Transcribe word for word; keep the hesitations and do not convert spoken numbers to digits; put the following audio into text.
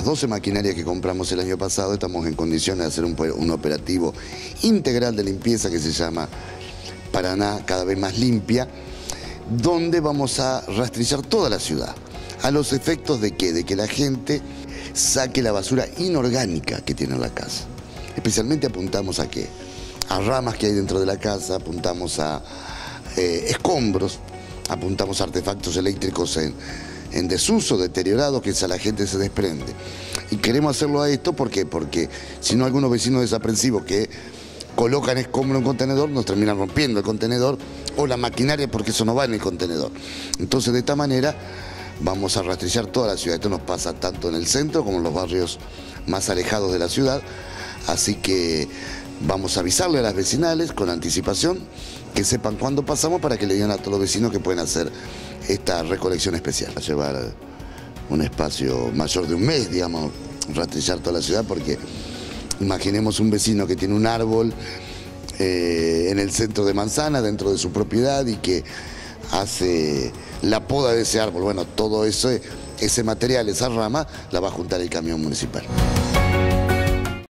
doce maquinarias que compramos el año pasado, estamos en condiciones de hacer un, un operativo integral de limpieza que se llama Paraná cada vez más limpia, donde vamos a rastrillar toda la ciudad. ¿A los efectos de qué? De que la gente saque la basura inorgánica que tiene en la casa. Especialmente apuntamos a qué? A ramas que hay dentro de la casa, apuntamos a eh, escombros, apuntamos a artefactos eléctricos en, en desuso, deteriorados, que a la gente se desprende. Y queremos hacerlo a esto ¿por qué? Porque si no, algunos vecinos desaprensivos que colocan escombro en un contenedor nos terminan rompiendo el contenedor o la maquinaria, porque eso no va en el contenedor. Entonces, de esta manera vamos a rastrillar toda la ciudad. Esto nos pasa tanto en el centro como en los barrios más alejados de la ciudad. Así que vamos a avisarle a las vecinales con anticipación, que sepan cuándo pasamos para que le digan a todos los vecinos que pueden hacer esta recolección especial. Va a llevar un espacio mayor de un mes, digamos, rastrillar toda la ciudad, porque imaginemos un vecino que tiene un árbol eh, en el centro de manzana, dentro de su propiedad, y que hace la poda de ese árbol. Bueno, todo eso, ese material, esa rama, la va a juntar el camión municipal.